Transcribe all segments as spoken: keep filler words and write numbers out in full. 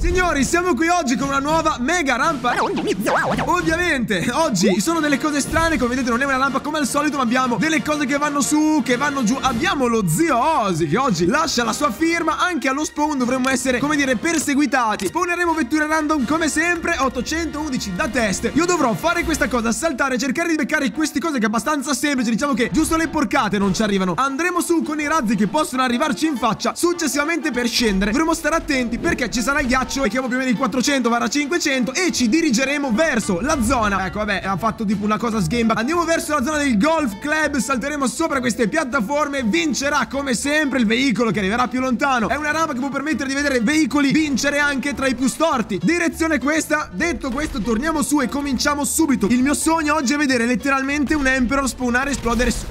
Signori, siamo qui oggi con una nuova mega rampa. Ovviamente, oggi ci sono delle cose strane. Come vedete non è una rampa come al solito, ma abbiamo delle cose che vanno su, che vanno giù. Abbiamo lo zio Ozzy che oggi lascia la sua firma. Anche allo spawn dovremmo essere, come dire, perseguitati. Spawneremo vetture random come sempre, ottocentoundici da test. Io dovrò fare questa cosa, saltare, cercare di beccare queste cose che è abbastanza semplice. Diciamo che giusto le porcate non ci arrivano. Andremo su con i razzi che possono arrivarci in faccia. Successivamente per scendere dovremo stare attenti perché ci sarà il ghiaccio e che più o meno di quattrocento cinquecento e ci dirigeremo verso la zona. Ecco, vabbè, ha fatto tipo una cosa sghemba. Andiamo verso la zona del golf club, salteremo sopra queste piattaforme. Vincerà come sempre il veicolo che arriverà più lontano. È una rampa che può permettere di vedere veicoli vincere anche tra i più storti. Direzione questa. Detto questo, torniamo su e cominciamo subito. Il mio sogno oggi è vedere letteralmente un Emperor spawnare e esplodere su.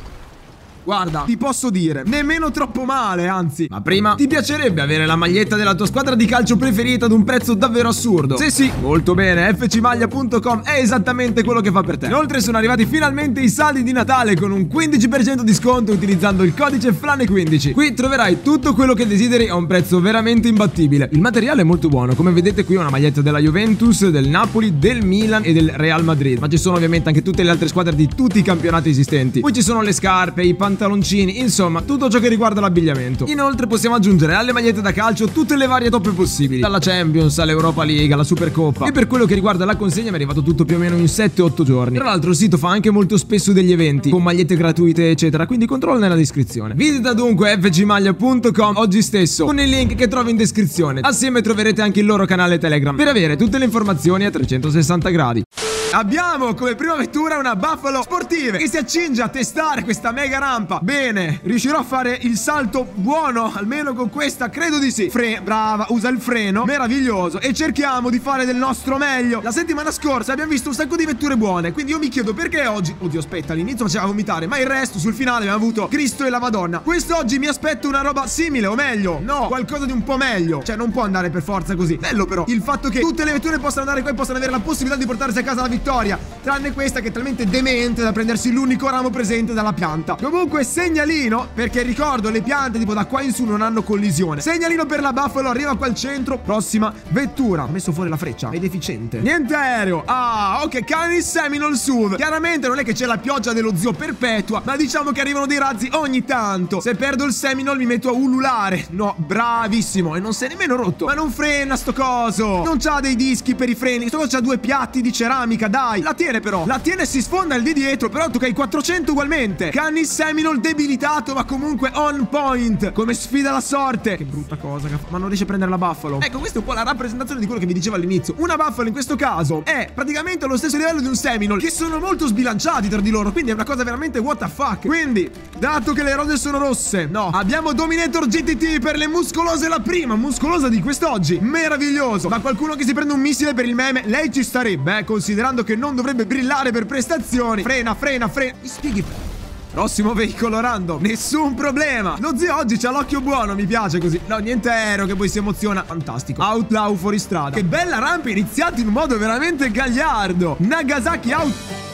Guarda, ti posso dire, nemmeno troppo male, anzi. Ma prima, ti piacerebbe avere la maglietta della tua squadra di calcio preferita ad un prezzo davvero assurdo? Se sì, molto bene, f c maglia punto com è esattamente quello che fa per te. Inoltre sono arrivati finalmente i saldi di Natale con un quindici per cento di sconto utilizzando il codice Flane quindici. Qui troverai tutto quello che desideri a un prezzo veramente imbattibile. Il materiale è molto buono, come vedete qui ho una maglietta della Juventus, del Napoli, del Milan e del Real Madrid. Ma ci sono ovviamente anche tutte le altre squadre di tutti i campionati esistenti. Poi ci sono le scarpe, i pantaloni, pantaloncini, insomma tutto ciò che riguarda l'abbigliamento. Inoltre possiamo aggiungere alle magliette da calcio tutte le varie toppe possibili, dalla Champions all'Europa League alla Supercoppa. E per quello che riguarda la consegna mi è arrivato tutto più o meno in sette otto giorni. Tra l'altro il sito fa anche molto spesso degli eventi con magliette gratuite eccetera, quindi controlla nella descrizione. Visita dunque f c maglia punto com oggi stesso con il link che trovi in descrizione. Assieme troverete anche il loro canale Telegram per avere tutte le informazioni a trecentosessanta gradi. Abbiamo come prima vettura una Buffalo Sportive che si accinge a testare questa mega rampa. Bene, riuscirò a fare il salto buono, almeno con questa, credo di sì. Fre brava, usa il freno, meraviglioso. E cerchiamo di fare del nostro meglio. La settimana scorsa abbiamo visto un sacco di vetture buone, quindi io mi chiedo perché oggi, oddio aspetta, all'inizio faceva vomitare, ma il resto sul finale abbiamo avuto Cristo e la Madonna. Quest'oggi mi aspetto una roba simile, o meglio, no, qualcosa di un po' meglio. Cioè non può andare per forza così. Bello però il fatto che tutte le vetture possano andare qua e possano avere la possibilità di portarsi a casa la vittoria. Vittoria, tranne questa che è talmente demente da prendersi l'unico ramo presente dalla pianta. Comunque segnalino, perché ricordo le piante tipo da qua in su non hanno collisione. Segnalino per la Buffalo, arriva qua al centro. Prossima vettura. Ho messo fuori la freccia, è deficiente. Niente aereo. Ah, ok, Canis Seminole S U V. Chiaramente non è che c'è la pioggia dello zio perpetua, ma diciamo che arrivano dei razzi ogni tanto. Se perdo il Seminole mi metto a ululare. No, bravissimo, e non si è nemmeno rotto. Ma non frena sto coso. Non c'ha dei dischi per i freni. Sto coso c'ha due piatti di ceramica. Dai, la tiene però. La tiene e si sfonda il di dietro. Però tocca i quattrocento ugualmente. Canis Seminole debilitato, ma comunque on point. Come sfida la sorte. Che brutta cosa che fa. Ma non riesce a prendere la Buffalo. Ecco, questa è un po' la rappresentazione di quello che vi dicevo all'inizio. Una Buffalo in questo caso è praticamente allo stesso livello di un Seminole, che sono molto sbilanciati tra di loro. Quindi è una cosa veramente what the fuck. Quindi, dato che le rose sono rosse, no, abbiamo Dominator G T T per le muscolose. La prima muscolosa di quest'oggi. Meraviglioso. Ma qualcuno che si prende un missile per il meme, lei ci starebbe, eh, considerando che non dovrebbe brillare per prestazioni. Frena, frena, frena. Mi spieghi? Prossimo veicolo random. Nessun problema. Lo zio oggi c'ha l'occhio buono, mi piace così. No, niente aereo che poi si emoziona. Fantastico. Outlaw fuori strada. Che bella rampa, iniziata in un modo veramente gagliardo. Nagasaki Out.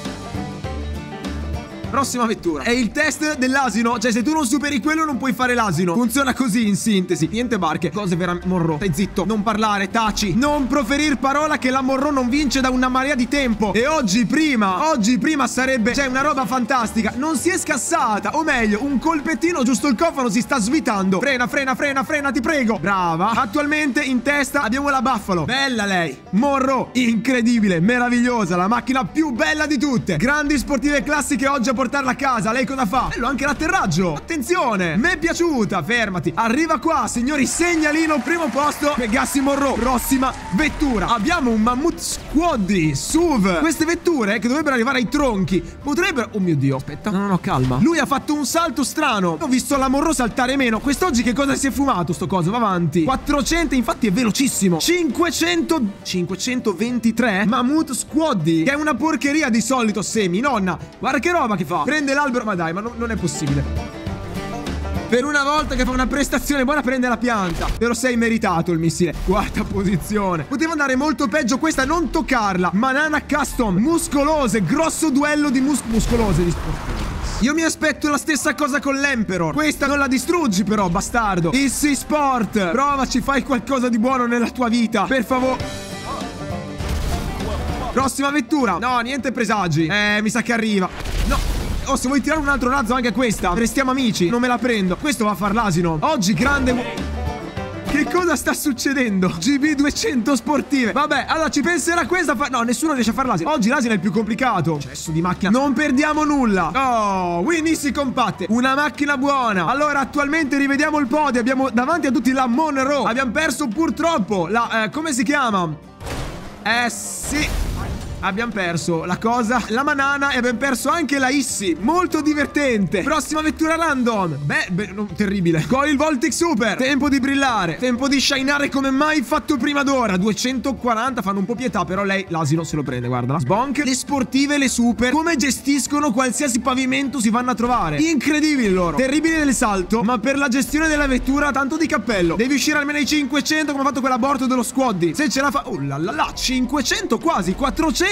Prossima vettura. È il test dell'asino. Cioè se tu non superi quello non puoi fare l'asino. Funziona così in sintesi. Niente barche. Cose veramente. Morro, stai zitto. Non parlare, taci. Non proferir parola che la Morro non vince da una marea di tempo. E oggi prima Oggi prima sarebbe, cioè, una roba fantastica. Non si è scassata. O meglio, un colpettino giusto il cofano si sta svitando. Frena, frena, frena, frena, ti prego. Brava. Attualmente in testa abbiamo la Buffalo. Bella lei. Morro, incredibile, meravigliosa. La macchina più bella di tutte. Grandi sportive classiche oggi a portarla a casa. Lei cosa fa? Bello anche l'atterraggio. Attenzione, mi è piaciuta. Fermati. Arriva qua, signori. Segnalino, primo posto. Pegassi Morro. Prossima vettura. Abbiamo un Mammut Squaddy S U V. Queste vetture che dovrebbero arrivare ai tronchi potrebbero... Oh mio Dio, aspetta. No, no, no, calma. Lui ha fatto un salto strano. Ho visto la Morro saltare meno. Quest'oggi che cosa si è fumato sto coso? Va avanti. quattrocento, infatti è velocissimo. cinquecento... cinquecentoventitré Mammut Squaddy, che è una porcheria di solito. Semi, nonna. Guarda che roba che fa. Prende l'albero, ma dai, ma no, non è possibile. Per una volta che fa una prestazione buona prende la pianta. Te lo sei meritato il missile. Quarta posizione. Poteva andare molto peggio questa, non toccarla. Manana Custom, muscolose, grosso duello di mus muscolose di sport. Io mi aspetto la stessa cosa con l'Emperor. Questa non la distruggi però, bastardo. Easy Sport, provaci, fai qualcosa di buono nella tua vita, per favore. Prossima vettura. No, niente presagi. Eh, mi sa che arriva. No. Oh, se vuoi tirare un altro razzo anche questa, restiamo amici. Non me la prendo. Questo va a far l'asino. Oggi grande... Che cosa sta succedendo? G B duecento sportive. Vabbè, allora ci penserà questa fa... No, nessuno riesce a far l'asino. Oggi l'asino è il più complicato. Cesso di macchina. Non perdiamo nulla. Oh, Winnie si compatte. Una macchina buona. Allora, attualmente rivediamo il podio. Abbiamo davanti a tutti la Monroe. Abbiamo perso purtroppo la... Eh, come si chiama? Eh, sì... Abbiamo perso la cosa, la Manana, e abbiamo perso anche la Issy. Molto divertente. Prossima vettura random. Beh, beh no, terribile. Coil Voltic Super. Tempo di brillare. Tempo di shinare come mai fatto prima d'ora. duecentoquaranta, fanno un po' pietà, però lei l'asino se lo prende, guarda. Sbonk. Le sportive, le super. Come gestiscono qualsiasi pavimento si vanno a trovare. Incredibili loro. Terribili nel salto, ma per la gestione della vettura tanto di cappello. Devi uscire almeno ai cinquecento come ha fatto quell'aborto dello Squaddy. Se ce la fa... Oh là là là, cinquecento quasi, quattrocentonovanta.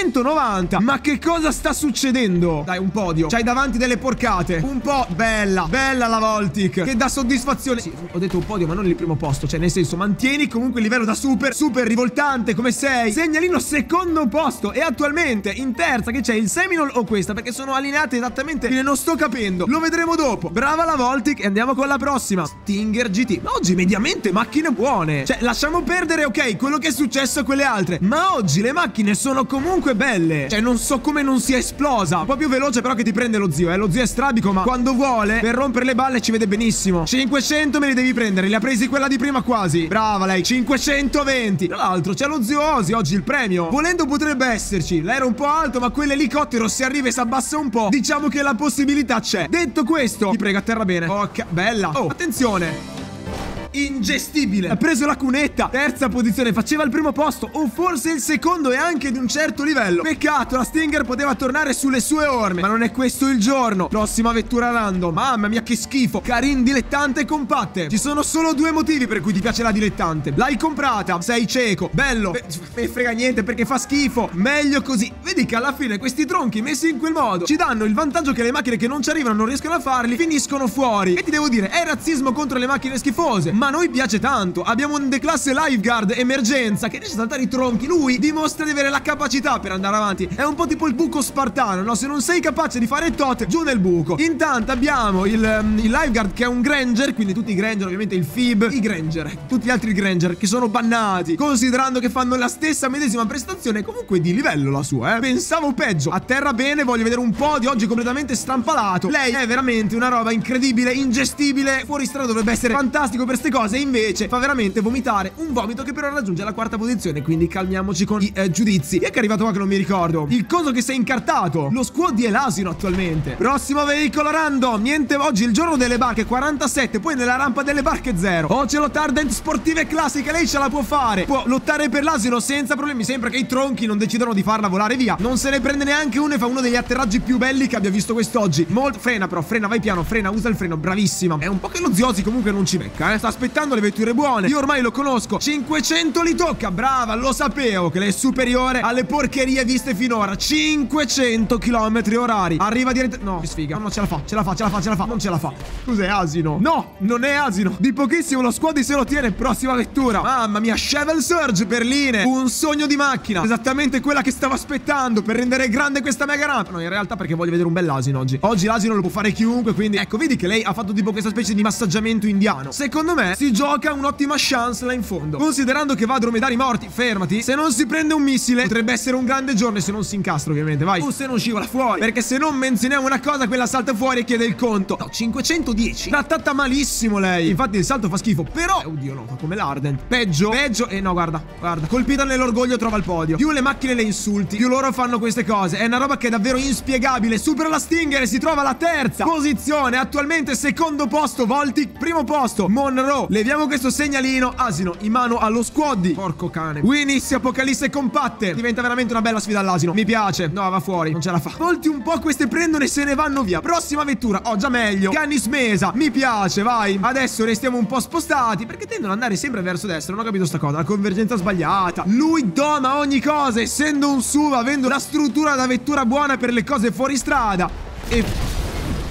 Ma che cosa sta succedendo? Dai, un podio. C'hai davanti delle porcate. Un po'. Bella. Bella la Voltic. Che dà soddisfazione. Sì, ho detto un podio, ma non il primo posto. Cioè, nel senso, mantieni comunque il livello da super. Super rivoltante come sei. Segnalino secondo posto. E attualmente in terza che c'è il Seminole o questa, perché sono allineate esattamente. Quindi non sto capendo. Lo vedremo dopo. Brava la Voltic. E andiamo con la prossima. Stinger G T. Ma oggi mediamente macchine buone. Cioè, lasciamo perdere, ok, quello che è successo a quelle altre. Ma oggi le macchine sono comunque belle. Cioè non so come non sia esplosa. Un po' più veloce però che ti prende lo zio. Eh lo zio è strabico, ma quando vuole per rompere le balle ci vede benissimo. Cinquecento me li devi prendere. Li ha presi quella di prima quasi. Brava lei. Cinquecentoventi. Tra l'altro c'è lo zio Ozzy oggi il premio. Volendo potrebbe esserci. L'aereo un po' alto, ma quell'elicottero se arriva e si abbassa un po', diciamo che la possibilità c'è. Detto questo, ti prego, atterra bene. Ok, bella. Oh, attenzione. Ingestibile. Ha preso la cunetta. Terza posizione. Faceva il primo posto, o forse il secondo, e anche di un certo livello. Peccato, la Stinger poteva tornare sulle sue orme, ma non è questo il giorno. Prossima vettura random. Mamma mia che schifo. Karin dilettante e compatte. Ci sono solo due motivi per cui ti piace la dilettante. L'hai comprata, sei cieco. Bello. Me ne frega niente perché fa schifo. Meglio così. Vedi che alla fine questi tronchi messi in quel modo ci danno il vantaggio che le macchine che non ci arrivano, non riescono a farli, finiscono fuori. E ti devo dire, è razzismo contro le macchine schifose, ma a noi piace tanto. Abbiamo un declasse Lifeguard emergenza che riesce a saltare i tronchi. Lui dimostra di avere la capacità per andare avanti. È un po' tipo il buco spartano, no? Se non sei capace di fare tot, giù nel buco. Intanto abbiamo il, um, il Lifeguard che è un Granger, quindi tutti i Granger, ovviamente il F I B, i Granger, tutti gli altri Granger che sono bannati, considerando che fanno la stessa medesima prestazione, comunque di livello la sua, eh. Pensavo peggio. Atterra bene, voglio vedere un po' di oggi completamente strampalato. Lei è veramente una roba incredibile, ingestibile. Fuori strada dovrebbe essere fantastico per ste cose, invece fa veramente vomitare un vomito che però raggiunge la quarta posizione. Quindi calmiamoci con i eh, giudizi. Chi è che è arrivato qua che non mi ricordo? Il coso che si è incartato. Lo Squaddy è l'asino attualmente. Prossimo veicolo random. Niente, oggi il giorno delle barche quarantasette, poi nella rampa delle barche zero. Oh, c'è lo Tardent sportive classiche. Lei ce la può fare. Può lottare per l'asino senza problemi. Sembra che i tronchi non decidano di farla volare via. Non se ne prende neanche uno e fa uno degli atterraggi più belli che abbia visto quest'oggi. Molto. Frena però, frena, vai piano, frena, usa il freno. Bravissima. È un po' che lo Ziosi comunque non ci becca, eh. Sta aspettando le vetture buone. Io ormai lo conosco. cinquecento li tocca. Brava, lo sapevo che lei è superiore alle porcherie viste finora. cinquecento chilometri orari. Arriva direttamente. No, che sfiga. No, no, ce la fa, ce la fa, ce la fa, ce la fa. Non ce la fa. Cos'è, asino? No, non è asino. Di pochissimo lo Squaddy se lo tiene. Prossima vettura. Mamma mia, Chevel Surge berline. Un sogno di macchina. Esattamente quella che stavo aspettando per rendere grande questa mega rampa. No, in realtà perché voglio vedere un bell'asino oggi. Oggi l'asino lo può fare chiunque, quindi ecco, vedi che lei ha fatto tipo questa specie di massaggiamento indiano. Secondo me si gioca un'ottima chance là in fondo. Considerando che va a dromedari morti, fermati. Se non si prende un missile potrebbe essere un grande giorno, e se non si incastra ovviamente, vai. O se non scivola fuori, perché se non menzioniamo una cosa, quella salta fuori e chiede il conto. No, cinquecentodieci. Trattata malissimo lei. Infatti il salto fa schifo, però eh, oddio no, fa come l'Ardent. Peggio, peggio. E eh, no, guarda, guarda, colpita nell'orgoglio trova il podio. Più le macchine le insulti, più loro fanno queste cose. È una roba che è davvero inspiegabile. Supera la Stinger e si trova alla terza posizione. Attualmente secondo posto Voltic, primo posto Monroe. Leviamo questo segnalino. Asino in mano allo Squaddy. Porco cane. Winnie si apocalisse compatte. Diventa veramente una bella sfida all'asino. Mi piace. No, va fuori, non ce la fa. Volti un po', queste prendono e se ne vanno via. Prossima vettura. Oh, già meglio. Canis Mesa. Mi piace, vai. Adesso restiamo un po' spostati perché tendono ad andare sempre verso destra. Non ho capito sta cosa. La convergenza sbagliata. Lui doma ogni cosa, essendo un S U V, avendo la struttura da vettura buona per le cose fuori strada. E...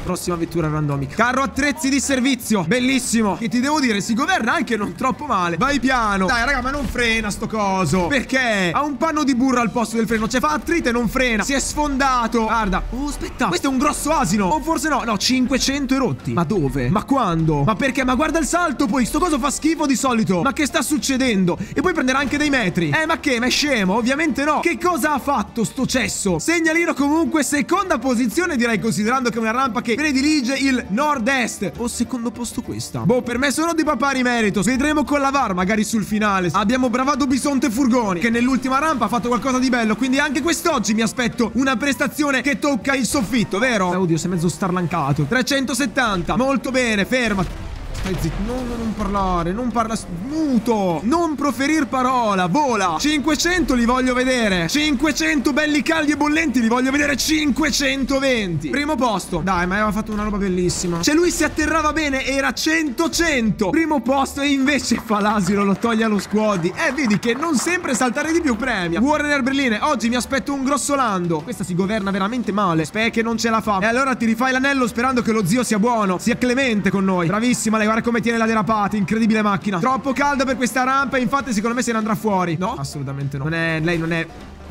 Prossima vettura randomica. Carro attrezzi di servizio. Bellissimo. Che ti devo dire, si governa anche non troppo male. Vai piano. Dai, raga, ma non frena sto coso. Perché? Ha un panno di burro al posto del freno. Cioè, fa attrito e non frena. Si è sfondato. Guarda. Oh, aspetta. Questo è un grosso asino. O forse no. No, cinquecento erotti. Ma dove? Ma quando? Ma perché? Ma guarda il salto poi. Sto coso fa schifo di solito. Ma che sta succedendo? E poi prenderà anche dei metri. Eh, ma che? Ma è scemo? Ovviamente no. Che cosa ha fatto sto cesso? Segnalino comunque seconda posizione, direi, considerando che è una rampa che predilige il nord-est. O secondo posto questa? Boh, per me sono di papari merito. Vedremo con la V A R magari sul finale. Abbiamo Bravado Bisonte Furgoni, che nell'ultima rampa ha fatto qualcosa di bello. Quindi anche quest'oggi mi aspetto una prestazione che tocca il soffitto, vero? Eh, oddio, si è mezzo starlancato. trecentosettanta. Molto bene, ferma. Stai zitto, no, no, non parlare, non parla, muto, non proferir parola, vola. Cinquecento li voglio vedere. Cinquecento belli caldi e bollenti li voglio vedere. Cinquecentoventi. Primo posto. Dai, ma aveva fatto una roba bellissima. Cioè, lui si atterrava bene, era cento cento. Primo posto, e invece fa l'asino, lo toglie allo squad. Eh, vedi che non sempre saltare di più premia. Warner Berline, oggi mi aspetto un grossolando. Questa si governa veramente male. Spero che non ce la fa. E allora ti rifai l'anello sperando che lo zio sia buono, sia clemente con noi. Bravissima lei. Guarda come tiene la derapata, incredibile macchina. Troppo calda per questa rampa, infatti secondo me se ne andrà fuori. No? Assolutamente no. Non è, lei non è...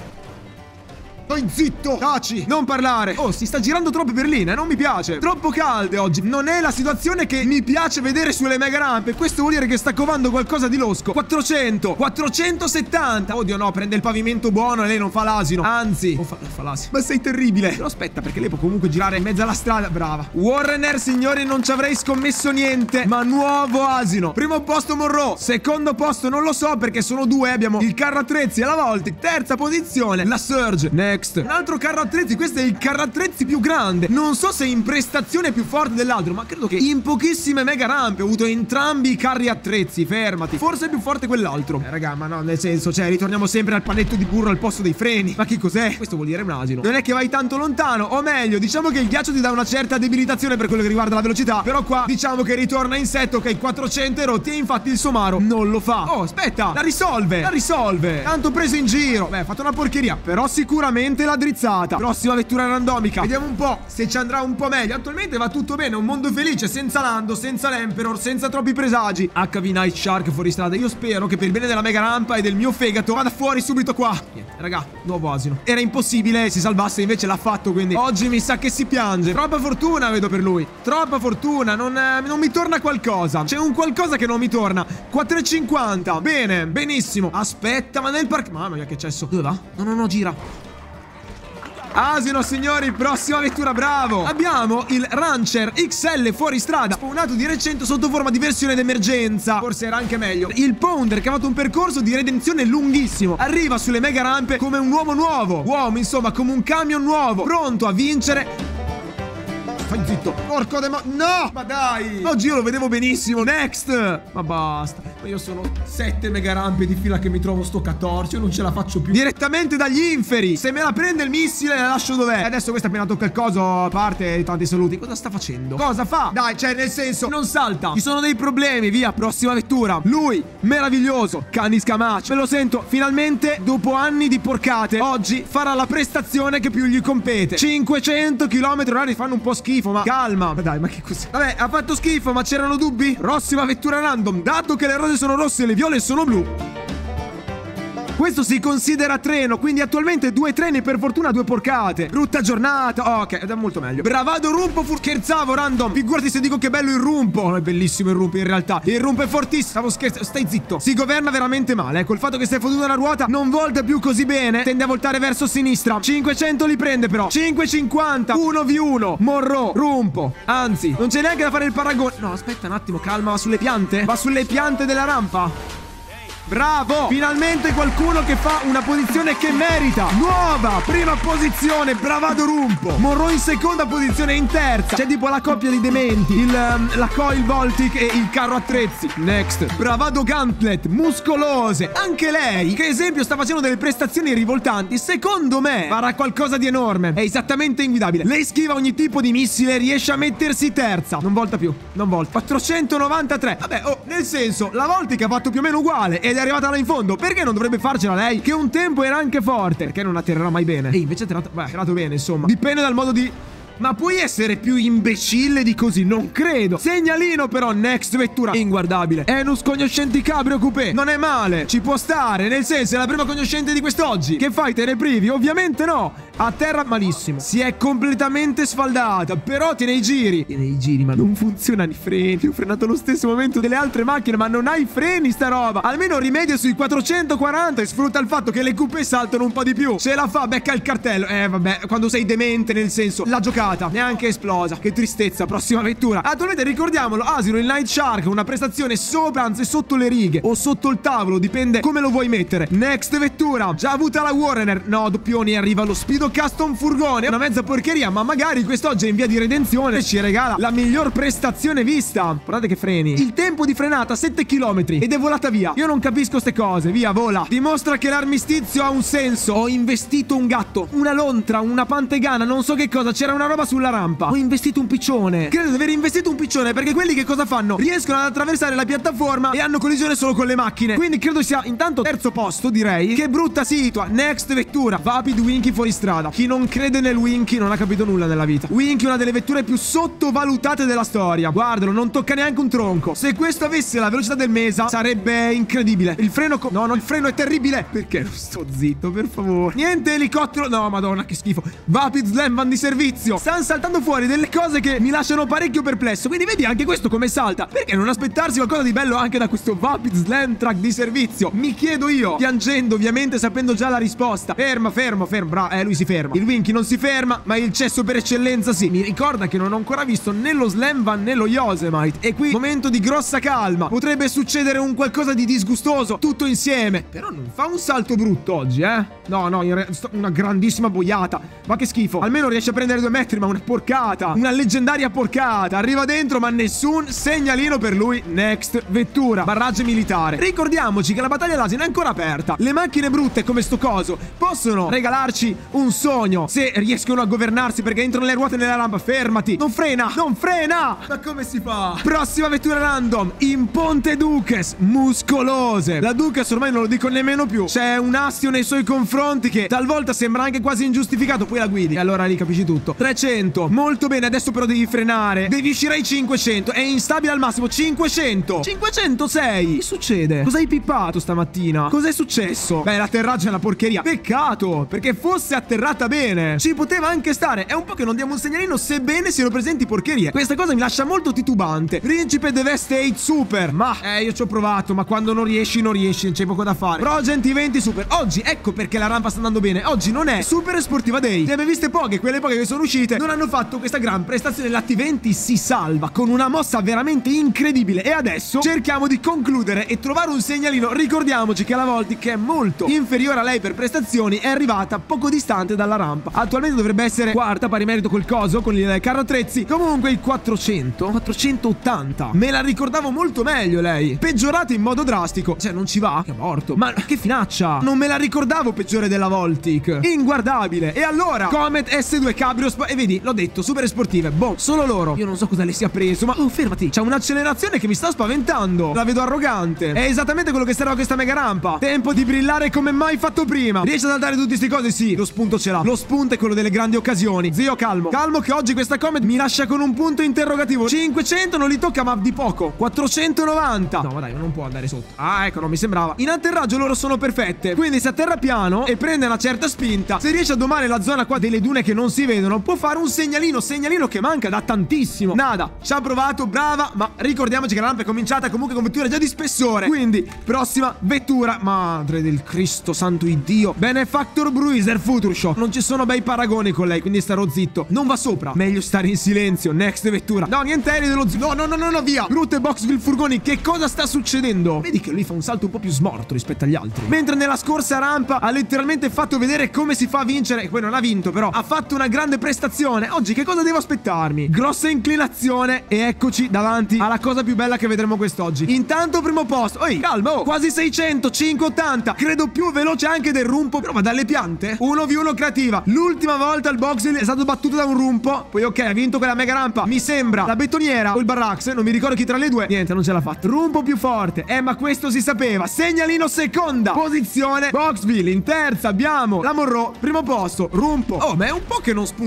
Stai zitto, taci, non parlare. Oh, si sta girando troppo berline, non mi piace. Troppo calde oggi. Non è la situazione che mi piace vedere sulle mega rampe. Questo vuol dire che sta covando qualcosa di losco. Quattrocento, quattrocentosettanta. Oddio no, prende il pavimento buono e lei non fa l'asino. Anzi, oh, fa, fa l'asino. Ma sei terribile. Però aspetta, perché lei può comunque girare in mezzo alla strada. Brava. Warner, signori, non ci avrei scommesso niente, ma nuovo asino. Primo posto Monroe. Secondo posto non lo so perché sono due. Abbiamo il carro attrezzi alla volta. Terza posizione la Surge. Next. Un altro carro attrezzi. Questo è il carro attrezzi più grande. Non so se in prestazione è più forte dell'altro, ma credo che in pochissime mega rampe ho avuto entrambi i carri attrezzi. Fermati. Forse è più forte quell'altro. Eh raga, ma no, nel senso, cioè, ritorniamo sempre al panetto di burro al posto dei freni. Ma che cos'è? Questo vuol dire un asino. Non è che vai tanto lontano. O meglio, diciamo che il ghiaccio ti dà una certa debilitazione per quello che riguarda la velocità. Però qua diciamo che ritorna in setto. Ok, quattrocento erotti. E infatti il Somaro non lo fa. Oh, aspetta. La risolve. La risolve. Tanto preso in giro. Beh, ha fatto una porcheria. Però sicuramente la drizzata. Prossima vettura randomica. Vediamo un po' se ci andrà un po' meglio. Attualmente va tutto bene. Un mondo felice. Senza Lando, senza l'Emperor, senza troppi presagi. H V Night Shark fuori strada. Io spero che per il bene della mega rampa e del mio fegato vada fuori subito qua. Niente, raga, nuovo asino. Era impossibile si salvasse, invece l'ha fatto. Quindi oggi mi sa che si piange. Troppa fortuna vedo per lui. Troppa fortuna. Non, eh, non mi torna qualcosa. C'è un qualcosa che non mi torna. quattro e cinquanta. Bene, benissimo. Aspetta, ma nel park... Mamma mia che cesso. Dove va? No, no, no, gira. Asino, signori, prossima vettura, bravo. Abbiamo il Rancher X L fuori strada, spawnato di recente sotto forma di versione d'emergenza. Forse era anche meglio. Il Pounder che ha fatto un percorso di redenzione lunghissimo. Arriva sulle mega rampe come un uomo nuovo. Uomo, insomma, come un camion nuovo, pronto a vincere. Fai zitto. Porco de ma... No! Ma dai! Oggi io lo vedevo benissimo. Next! Ma basta. Ma io sono sette mega rampe di fila che mi trovo sto catorcio. Io non ce la faccio più. Direttamente dagli inferi. Se me la prende il missile la lascio dov'è. E adesso questa appena tocca il coso, a parte tanti saluti. Cosa sta facendo? Cosa fa? Dai, cioè nel senso, non salta. Ci sono dei problemi. Via, prossima vettura. Lui, meraviglioso. Canis Camac. Me lo sento. Finalmente, dopo anni di porcate, oggi farà la prestazione che più gli compete. cinquecento chilometri orari fanno un po' schifo. Ma calma. Ma dai, ma che cos'è? Vabbè, ha fatto schifo, ma c'erano dubbi? Prossima vettura random. Dato che le rose sono rosse e le viole sono blu, questo si considera treno, quindi attualmente due treni, per fortuna due porcate. Brutta giornata. Oh, ok, ed è molto meglio. Bravado rumpo, fu scherzavo random. Figurati se dico che bello il rumpo. Oh, è bellissimo il rumpo in realtà. Il rumpo è fortissimo. Stavo scherzando. Stai zitto. Si governa veramente male. Ecco, il fatto che stai fottendo la ruota non volta più così bene. Tende a voltare verso sinistra. cinquecento li prende però. cinque e cinquanta. uno vu uno. Monroe, rumpo. Anzi, non c'è neanche da fare il paragone. No, aspetta un attimo, calma. Va sulle piante? Va sulle piante della rampa. Bravo! Finalmente qualcuno che fa una posizione che merita. Nuova prima posizione, bravado rumpo. Monroe in seconda posizione, in terza c'è tipo la coppia di dementi, il, um, la Coil Voltic e il carro attrezzi. Next, bravado Gauntlet, muscolose. Anche lei, che esempio, sta facendo delle prestazioni rivoltanti. Secondo me farà qualcosa di enorme. È esattamente inguidabile. Lei schiva ogni tipo di missile, riesce a mettersi terza. Non volta più, non volta. quattrocentonovantatré. Vabbè, oh, nel senso, la Voltic ha fatto più o meno uguale ed è arrivata là in fondo. Perché non dovrebbe farcela lei? Che un tempo era anche forte. Perché non atterrerà mai bene? E invece ha atterrato, beh, ha atterrato bene, insomma. Dipende dal modo di... Ma puoi essere più imbecille di così? Non credo. Segnalino però, next vettura inguardabile. Enus cognoscenti cabrio coupé. Non è male, ci può stare. Nel senso, è la prima cognoscente di quest'oggi. Che fai, te ne privi? Ovviamente no. A terra malissimo. Si è completamente sfaldata. Però tiene i giri. Tiene i giri, ma non funzionano i freni. Ho frenato allo stesso momento delle altre macchine, ma non hai freni sta roba. Almeno rimedia sui quattrocentoquaranta e sfrutta il fatto che le coupé saltano un po' di più. Ce la fa, becca il cartello. Eh vabbè, quando sei demente, nel senso, la giocata neanche esplosa. Che tristezza. Prossima vettura. Attualmente ricordiamolo, asino il Night Shark, una prestazione sopra, anzi sotto le righe o sotto il tavolo, dipende come lo vuoi mettere. Next vettura, già avuta la Warner. No, doppioni, arriva lo Speedo Custom Furgone. Una mezza porcheria, ma magari quest'oggi è in via di redenzione e ci regala la miglior prestazione vista. Guardate che freni. Il tempo di frenata sette chilometri ed è volata via. Io non capisco ste cose. Via, vola. Dimostra che l'armistizio ha un senso. Ho investito un gatto, una lontra, una pantegana, non so che cosa. C'era una roba sulla rampa. Ho investito un piccione. Credo di aver investito un piccione, perché quelli che cosa fanno? Riescono ad attraversare la piattaforma e hanno collisione solo con le macchine. Quindi credo sia intanto terzo posto, direi. Che brutta situa. Next vettura, Vapid Winky fuori strada. Chi non crede nel Winky non ha capito nulla nella vita. Winky è una delle vetture più sottovalutate della storia. Guardalo, non tocca neanche un tronco. Se questo avesse la velocità del Mesa sarebbe incredibile. Il freno co- No, no, il freno è terribile. Perché non sto zitto, per favore. Niente elicottero. No, madonna, che schifo. Vapid Slam van di servizio. Stanno saltando fuori delle cose che mi lasciano parecchio perplesso. Quindi vedi anche questo come salta. Perché non aspettarsi qualcosa di bello anche da questo Vapid Slam track di servizio? Mi chiedo io, piangendo ovviamente, sapendo già la risposta. Ferma, fermo, fermo. Bravo, eh, lui si ferma. Il Winky non si ferma, ma il cesso per eccellenza sì. Mi ricorda che non ho ancora visto né lo Slam Van né lo Yosemite. E qui momento di grossa calma. Potrebbe succedere un qualcosa di disgustoso tutto insieme. Però non fa un salto brutto oggi, eh? No, no, in re- una grandissima boiata. Ma che schifo. Almeno riesce a prendere due metri, ma una porcata. Una leggendaria porcata. Arriva dentro, ma nessun segnalino per lui. Next vettura, barrage militare. Ricordiamoci che la battaglia all'asino è ancora aperta. Le macchine brutte come sto coso possono regalarci un sogno se riescono a governarsi, perché entrano le ruote nella rampa. Fermati. Non frena, non frena. Ma come si fa? Prossima vettura random, in Ponte Duques, muscolose. La Duques ormai non lo dico nemmeno più. C'è un astio nei suoi confronti che talvolta sembra anche quasi ingiustificato. Poi la guidi e allora lì capisci tutto. trecento, molto bene. Adesso però devi frenare. Devi uscire ai cinquecento. È instabile al massimo. cinquecento, cinquecentosei. Che succede? Cosa hai pippato stamattina? Cos'è successo? Beh, l'atterraggio è una porcheria. Peccato, perché fosse atterrata bene ci poteva anche stare. È un po' che non diamo un segnalino, sebbene siano presenti porcherie. Questa cosa mi lascia molto titubante. Principe Devastate Super. Ma eh io ci ho provato, ma quando non riesci non riesci, c'è poco da fare. Progent venti Super. Oggi ecco perché la rampa sta andando bene. Oggi non è Super Sportiva Day. Ne abbiamo viste poche. Quelle poche che sono uscite non hanno fatto questa gran prestazione. La T venti si salva con una mossa veramente incredibile. E adesso cerchiamo di concludere e trovare un segnalino. Ricordiamoci che la Volti, che è molto inferiore a lei per prestazioni, è arrivata poco distante dalla rampa. Attualmente dovrebbe essere quarta, pari merito col coso, con il carro attrezzi. Comunque il quattrocento, quattrocentottanta. Me la ricordavo molto meglio lei. Peggiorata in modo drastico. Cioè non ci va, che è morto. Ma che finaccia. Non me la ricordavo peggiore della Voltic. Inguardabile. E allora Comet S due Cabrio Sp- E vedi, l'ho detto, super sportive. Boh, solo loro. Io non so cosa le sia preso, ma oh, fermati. C'ha un'accelerazione che mi sta spaventando. La vedo arrogante. È esattamente quello che serve a questa mega rampa. Tempo di brillare come mai fatto prima. Riesce ad andare tutti sti cose? Sì, lo spunto ce l'ha. Lo spunto è quello delle grandi occasioni. Zio, calmo. Calmo che oggi questa Comet mi lascia con un punto interrogativo. cinquecento non li tocca, ma di poco. quattrocentonovanta. No, ma dai, non può andare sotto. Ah, ecco, non mi sembrava. In atterraggio loro sono perfette. Quindi se atterra piano e prende una certa spinta, se riesce a domare la zona qua delle dune che non si vedono, può fare un segnalino. Segnalino che manca da tantissimo. Nada. Ci ha provato, brava. Ma ricordiamoci che la rampa è cominciata comunque con vetture già di spessore. Quindi, prossima vettura. Madre del Cristo santo Iddio. Benefactor Bruiser Future Shock. Non ci sono bei paragoni con lei, quindi starò zitto. Non va sopra. Meglio stare in silenzio. Next vettura. No, niente aereo dello zio. No, no, no, no, no, via. Brutte Boxville furgoni. Che cosa sta succedendo? Vedi che lui fa un salto un po' più smorto rispetto agli altri. Mentre nella scorsa rampa ha letteralmente fatto vedere come si fa a vincere. E poi non ha vinto, però ha fatto una grande prestazione. Oggi che cosa devo aspettarmi? Grossa inclinazione. E eccoci davanti alla cosa più bella che vedremo quest'oggi. Intanto primo posto. Ehi, calma, oh. Quasi seicento, cinquecottanta. Credo più veloce anche del rumpo. Però va dalle piante. uno vu uno creativa. L'ultima volta il Boxville è stato battuto da un rumpo. Poi ok, ha vinto quella mega rampa. Mi sembra la betoniera o il Barrax. Non mi ricordo chi tra le due. Niente, non ce l'ha fatta. Rumpo più forte. Eh, ma questo si sapeva. Segnalino seconda posizione. Boxville in terza abbiamo la Monroe. Primo posto. Rumpo. Oh, ma è un po' che non spuntava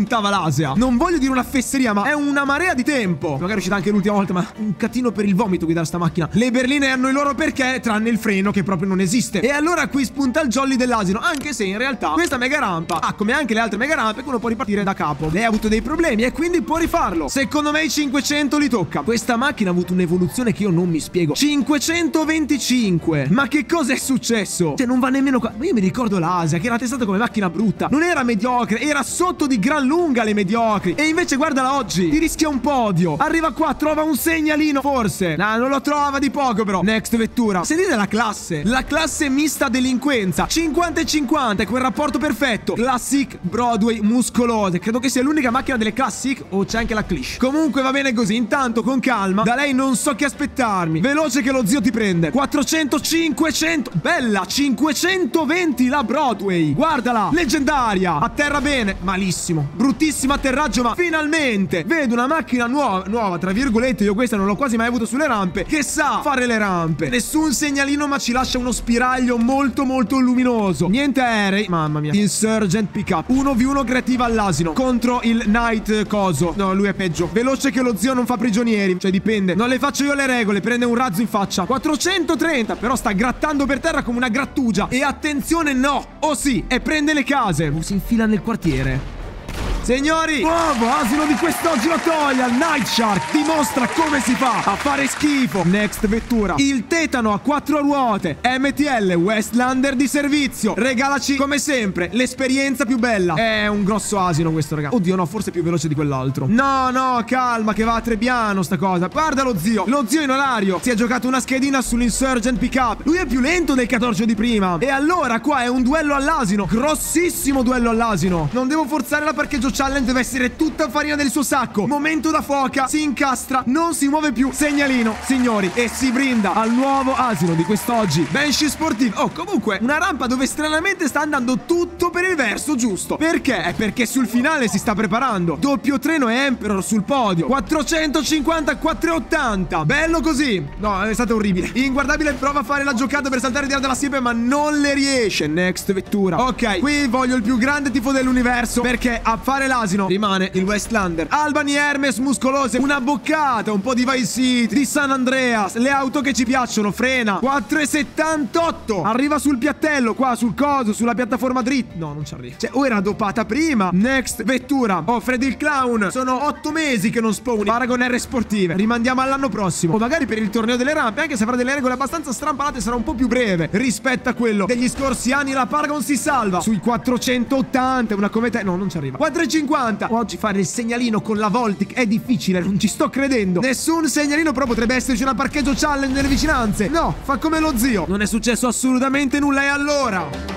dell'Asia. Non voglio dire una fesseria, ma è una marea di tempo. Magari è uscita anche l'ultima volta, ma un catino per il vomito guidare sta macchina. Le berline hanno i loro perché, tranne il freno che proprio non esiste. E allora qui spunta il jolly dell'asino, anche se in realtà questa mega rampa ha, come anche le altre mega rampe, che uno può ripartire da capo. Lei ha avuto dei problemi e quindi può rifarlo. Secondo me i cinquecento li tocca. Questa macchina ha avuto un'evoluzione che io non mi spiego. cinquecentoventicinque. Ma che cosa è successo? Cioè non va nemmeno qua. Ma io mi ricordo l'Asia che era testata come macchina brutta. Non era mediocre, era sotto di gran lunga le mediocri. E invece guardala oggi, ti rischia un podio. Arriva qua, trova un segnalino forse. No, non lo trova di poco però. Next vettura. Sentite la classe. La classe mista delinquenza. cinquanta e cinquanta, quel rapporto perfetto. Classic Broadway muscolose. Credo che sia l'unica macchina delle Classic, o c'è anche la Cliché. Comunque va bene così. Intanto con calma. Da lei non so che aspettarmi. Veloce che lo zio ti prende. quattrocento, cinquecento. Bella, cinquecentoventi la Broadway. Guardala, leggendaria. Atterra bene. Malissimo. Bruttissimo atterraggio, ma finalmente vedo una macchina nuova, nuova tra virgolette. Io questa non l'ho quasi mai avuto sulle rampe, che sa fare le rampe. Nessun segnalino, ma ci lascia uno spiraglio molto molto luminoso. Niente aerei. Mamma mia. Insurgent pickup uno vu uno creativa all'asino contro il Knight coso. No, lui è peggio. Veloce che lo zio non fa prigionieri. Cioè dipende. Non le faccio io le regole. Prende un razzo in faccia. quattrocentotrenta. Però sta grattando per terra come una grattugia. E attenzione, no. Oh sì. E prende le case. Oh, si infila nel quartiere. Signori, nuovo asino di quest'oggi lo toglie. Night Shark dimostra come si fa a fare schifo. Next vettura, il tetano a quattro ruote M T L Westlander di servizio. Regalaci come sempre l'esperienza più bella. È un grosso asino questo, raga. Oddio no, forse è più veloce di quell'altro. No no, calma che va a Trebbiano sta cosa. Guarda lo zio, lo zio in orario si è giocato una schedina sull'Insurgent Pickup. Lui è più lento del quattordici di prima. E allora qua è un duello all'asino. Grossissimo duello all'asino. Non devo forzare la parcheggio challenge, deve essere tutta farina del suo sacco. Momento da foca, si incastra, non si muove più. Segnalino, signori, e si brinda al nuovo asino di quest'oggi, Banshee Sportive. Oh, comunque, una rampa dove stranamente sta andando tutto per il verso giusto. Perché? È perché sul finale si sta preparando. Doppio treno e Emperor sul podio. quattrocentocinquanta, quattrocentottanta. Bello così. No, è stato orribile. Inguardabile prova a fare la giocata per saltare di là dalla siepe, ma non le riesce. Next vettura. Ok, qui voglio il più grande tifo dell'universo, perché a fare l'asino rimane il Westlander. Albany Hermes muscolose, una boccata, un po' di Vice City, di San Andreas, le auto che ci piacciono. Frena, quattro e settantotto. Arriva sul piattello, qua sul coso, sulla piattaforma dritta. No, non ci arriva. Cioè, o era dopata prima. Next vettura. Oh, Freddy il Clown. Sono otto mesi che non spawni. Paragon R sportive. Rimandiamo all'anno prossimo. O magari per il torneo delle rampe, anche se avrà delle regole abbastanza strampalate, sarà un po' più breve rispetto a quello degli scorsi anni. La Paragon si salva sui quattrocentottanta. Una come te. No, non ci arriva. quattrocentocinquanta. Oggi fare il segnalino con la Voltic è difficile, non ci sto credendo. Nessun segnalino, però potrebbe esserci una parcheggio challenge nelle vicinanze. No, fa come lo zio. Non è successo assolutamente nulla. E allora?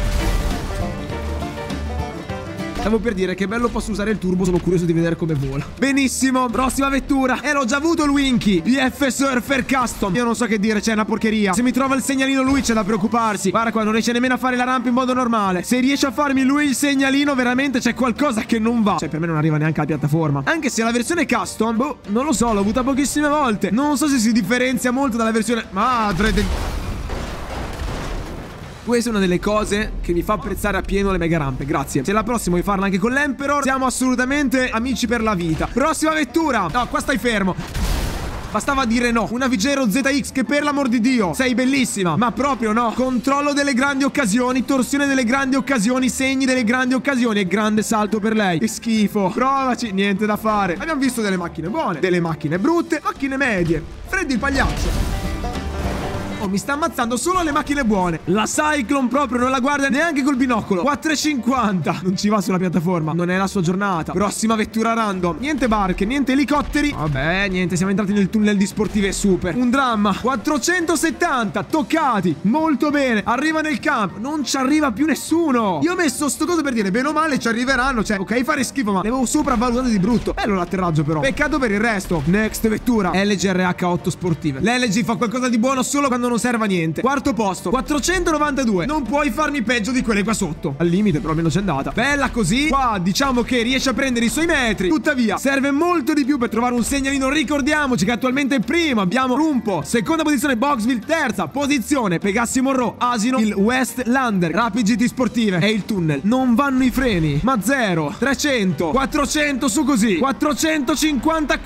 Stavo per dire che bello posso usare il turbo, sono curioso di vedere come vola. Benissimo, prossima vettura. E l'ho già avuto il Winky P F Surfer Custom. Io non so che dire, c'è una porcheria. Se mi trova il segnalino lui c'è da preoccuparsi. Guarda qua, non riesce nemmeno a fare la rampa in modo normale. Se riesce a farmi lui il segnalino, veramente c'è qualcosa che non va. Cioè per me non arriva neanche alla piattaforma. Anche se la versione Custom, boh, non lo so, l'ho avuta pochissime volte. Non so se si differenzia molto dalla versione madre del... Questa è una delle cose che mi fa apprezzare appieno le mega rampe. Grazie. Se la prossima vuoi farla anche con l'Emperor, siamo assolutamente amici per la vita. Prossima vettura. No, qua stai fermo. Bastava dire no. Una Vigero Z X che per l'amor di Dio sei bellissima, ma proprio no. Controllo delle grandi occasioni, torsione delle grandi occasioni, segni delle grandi occasioni e grande salto per lei. Che schifo. Provaci, niente da fare. Abbiamo visto delle macchine buone, delle macchine brutte, macchine medie. Freddy il pagliaccio. Oh, mi sta ammazzando solo le macchine buone. La Cyclone proprio non la guarda neanche col binocolo. quattrocentocinquanta. Non ci va sulla piattaforma. Non è la sua giornata. Prossima vettura random. Niente barche, niente elicotteri. Vabbè, niente, siamo entrati nel tunnel di sportive super. Un dramma. quattrocentosettanta. Toccati. Molto bene. Arriva nel camp. Non ci arriva più nessuno. Io ho messo sto coso per dire bene o male ci arriveranno. Cioè, ok, fare schifo, ma le avevo sopravvalutato di brutto. Bello l'atterraggio però. Peccato per il resto. Next vettura. L G R H otto sportive. L'L G fa qualcosa di buono solo quando non serve a niente. Quarto posto, quattrocentonovantadue. Non puoi farmi peggio di quelle qua sotto. Al limite, però almeno c'è andata. Bella così. Qua diciamo che riesce a prendere i suoi metri. Tuttavia, serve molto di più per trovare un segnalino. Ricordiamoci che attualmente è primo. Abbiamo Rumpo. Seconda posizione Boxville. Terza posizione Pegassi Monroe. Asino il Westlander. Rapid G T Sportive. E il tunnel. Non vanno i freni. Ma zero. trecento. quattrocento su così. quattrocentocinquanta.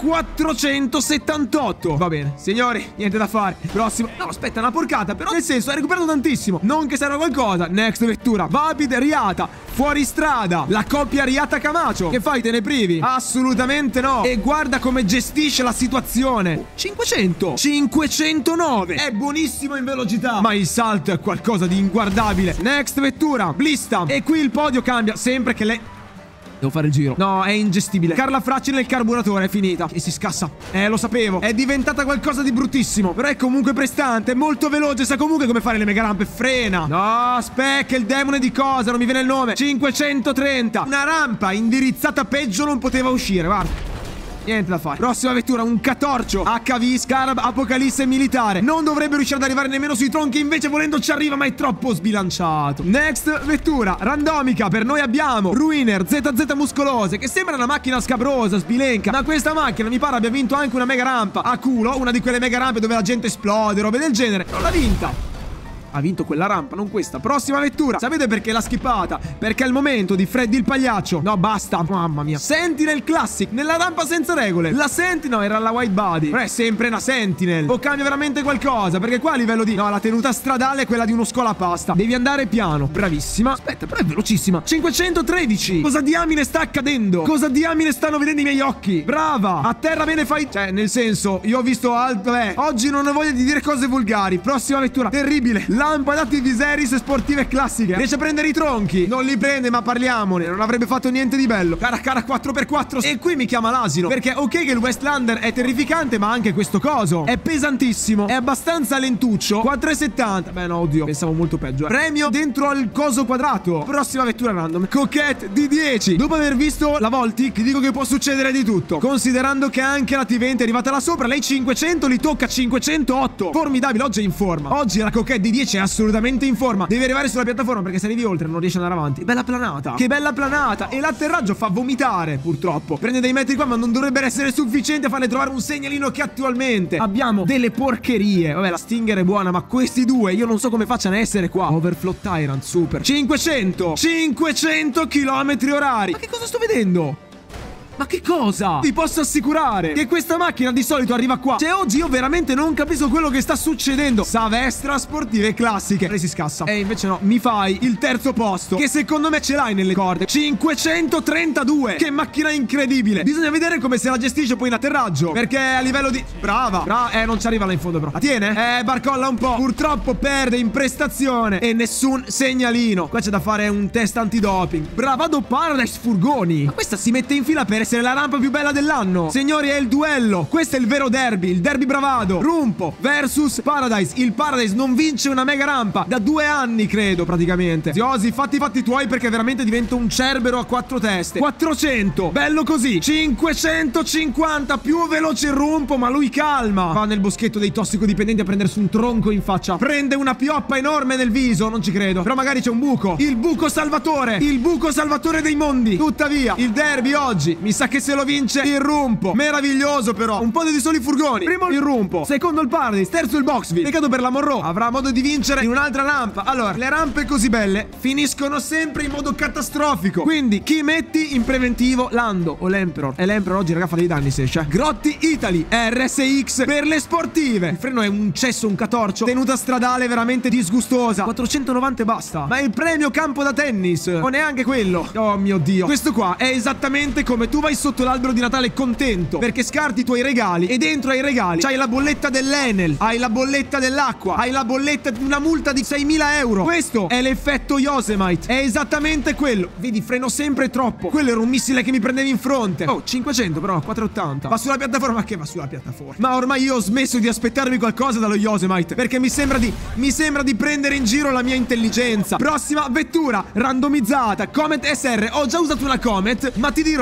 quattrocentosettantotto. Va bene. Signori, niente da fare. Prossimo. No, aspetta, una porcata. Però nel senso, hai recuperato tantissimo. Non che serva qualcosa. Next vettura. Vapid Riata. Fuori strada. La coppia Riata Camacho. Che fai, te ne privi? Assolutamente no. E guarda come gestisce la situazione. cinquecento. cinquecentonove. È buonissimo in velocità, ma il salto è qualcosa di inguardabile. Next vettura. Blista. E qui il podio cambia sempre che lei... Devo fare il giro. No, è ingestibile. Carla Fracci nel carburatore, è finita. E si scassa. Eh, lo sapevo. È diventata qualcosa di bruttissimo. Però è comunque prestante, è molto veloce. Sa comunque come fare le mega rampe. Frena. No, specca, il demone di cosa? Non mi viene il nome. cinquecentotrenta. Una rampa indirizzata peggio non poteva uscire, guarda. Niente da fare. Prossima vettura, un Catorcio H V Scarab Apocalisse Militare. Non dovrebbe riuscire ad arrivare nemmeno sui tronchi. Invece volendo ci arriva, ma è troppo sbilanciato. Next vettura, randomica. Per noi abbiamo Ruiner Z Z Muscolose, che sembra una macchina scabrosa, sbilenca. Ma questa macchina mi pare abbia vinto anche una mega rampa a culo. Una di quelle mega rampe dove la gente esplode, robe del genere. Non l'ha vinta. Ha vinto quella rampa, non questa. Prossima vettura. Sapete perché l'ha skippata? Perché è il momento di Freddy il pagliaccio. No, basta. Mamma mia. Sentinel Classic. Nella rampa senza regole. La Sentinel era la white body. Però è sempre una Sentinel. O cambia veramente qualcosa? Perché qua a livello di... No, la tenuta stradale è quella di uno scolapasta. Devi andare piano. Bravissima. Aspetta, però è velocissima. cinquecentotredici. Cosa diamine sta accadendo? Cosa diamine stanno vedendo i miei occhi? Brava. A terra bene fai... Cioè, nel senso, io ho visto altro... Beh, oggi non ho voglia di dire cose volgari. Prossima vettura. Terribile. Lampadati Viserys sportive classiche. Riesce a prendere i tronchi. Non li prende, ma parliamone. Non avrebbe fatto niente di bello. Cara cara quattro per quattro. E qui mi chiama l'asino. Perché ok che il Westlander è terrificante, ma anche questo coso è pesantissimo. È abbastanza lentuccio. quattro e settanta. Beh no, oddio, pensavo molto peggio, eh. Premio dentro al coso quadrato. Prossima vettura random. Coquette D dieci. Dopo aver visto la Voltic, dico che può succedere di tutto. Considerando che anche la T venti è arrivata là sopra. Lei cinquecento li tocca cinquecentootto. Formidabile, oggi è in forma. Oggi la Coquette D dieci è assolutamente in forma. Devi arrivare sulla piattaforma, perché se arrivi oltre non riesci ad andare avanti. Bella planata. Che bella planata. E l'atterraggio fa vomitare, purtroppo. Prende dei metri qua, ma non dovrebbero essere sufficienti a farle trovare un segnalino che attualmente abbiamo delle porcherie. Vabbè, la Stinger è buona, ma questi due io non so come facciano a essere qua. Overflow Tyrant, super. cinquecento. cinquecento chilometri orari. Ma che cosa sto vedendo? Ma che cosa? Ti posso assicurare che questa macchina di solito arriva qua. Cioè oggi io veramente non capisco quello che sta succedendo. Savestra sportive classiche. Lei si scassa. E invece no, mi fai il terzo posto, che secondo me ce l'hai nelle corde. cinquecentotrentadue. Che macchina incredibile. Bisogna vedere come se la gestisce poi in atterraggio, perché a livello di... Brava. Brava. Eh, non ci arriva là in fondo però. La tiene? Eh, barcolla un po'. Purtroppo perde in prestazione e nessun segnalino. Qua c'è da fare un test antidoping. Bravado Paradise Furgoni. Ma questa si mette in fila per essere la rampa più bella dell'anno. Signori, è il duello. Questo è il vero derby. Il derby bravado. Rumpo versus Paradise. Il Paradise non vince una mega rampa da due anni, credo, praticamente. Ziosi, fatti i fatti tuoi, perché veramente diventa un cerbero a quattro teste. quattrocento. Bello così. cinquecentocinquanta. Più veloce il Rumpo, ma lui calma. Va nel boschetto dei tossicodipendenti a prendersi un tronco in faccia. Prende una pioppa enorme nel viso. Non ci credo. Però magari c'è un buco. Il buco salvatore. Il buco salvatore dei mondi. Tuttavia, il derby oggi mi sa che se lo vince il Rumpo. Meraviglioso però. Un po' di soli furgoni. Primo il Rumpo, secondo il Paradise, terzo il Boxville. Peccato per la Monroe. Avrà modo di vincere in un'altra rampa. Allora, le rampe così belle finiscono sempre in modo catastrofico. Quindi chi metti in preventivo? Lando o l'Emperor. E l'Emperor oggi raga fa dei danni se esce. Grotti Italy R S X per le sportive. Il freno è un cesso, un catorcio. Tenuta stradale veramente disgustosa. quattrocentonovanta e basta. Ma il premio campo da tennis o neanche quello. Oh mio Dio. Questo qua è esattamente come tu vai sotto l'albero di Natale contento perché scarti i tuoi regali e dentro ai regali c'hai la bolletta dell'Enel, hai la bolletta dell'acqua, hai la bolletta di una multa di seimila euro. Questo è l'effetto Yosemite. È esattamente quello. Vedi, freno sempre troppo. Quello era un missile che mi prendevi in fronte. Oh, cinquecento però, quattrocentottanta. Va sulla piattaforma. Ma che va sulla piattaforma? Ma ormai io ho smesso di aspettarmi qualcosa dallo Yosemite, perché mi sembra di Mi sembra di prendere in giro la mia intelligenza. Prossima vettura randomizzata, Comet S R. Ho già usato una Comet, ma ti dirò, la uso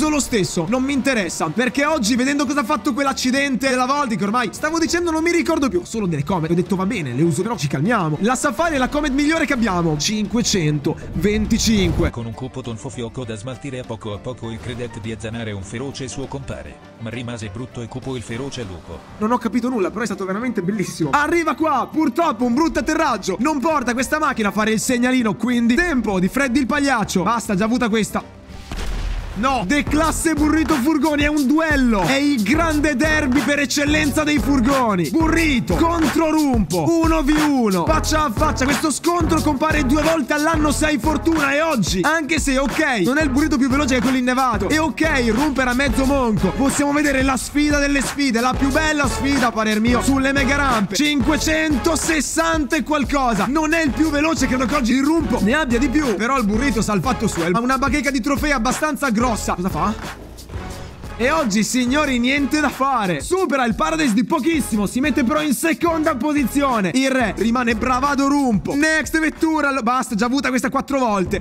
uso lo stesso, non mi interessa, perché oggi, vedendo cosa ha fatto quell'accidente della Volti, che ormai stavo dicendo non mi ricordo più, solo delle Comet, ho detto va bene, le uso, però ci calmiamo. La Safari è la Comet migliore che abbiamo, cinquecentoventicinque. Con un colpo tonfo fioco da smaltire, a poco a poco il credette di azzanare un feroce suo compare, ma rimase brutto e cupo il feroce lupo. Non ho capito nulla, però è stato veramente bellissimo. Arriva qua, purtroppo un brutto atterraggio, non porta questa macchina a fare il segnalino, quindi tempo di Freddy il pagliaccio. Basta, già avuta questa. No, De Classe Burrito Furgoni è un duello. È il grande derby per eccellenza dei furgoni. Burrito contro Rumpo, uno vu uno, faccia a faccia. Questo scontro compare due volte all'anno se hai fortuna. E oggi, anche se ok, non è il burrito più veloce che quello innevato, e ok, Rumpo era mezzo monco, possiamo vedere la sfida delle sfide, la più bella sfida a parer mio sulle mega rampe. Cinquecentosessanta e qualcosa. Non è il più veloce, credo che oggi il Rumpo ne abbia di più, però il burrito sa il fatto suo, ha una bacheca di trofei abbastanza grossa. Cosa fa? E oggi, signori, niente da fare. Supera il Paradise di pochissimo, si mette però in seconda posizione. Il re rimane bravado Rumpo. Next vettura, basta, già avuta questa quattro volte.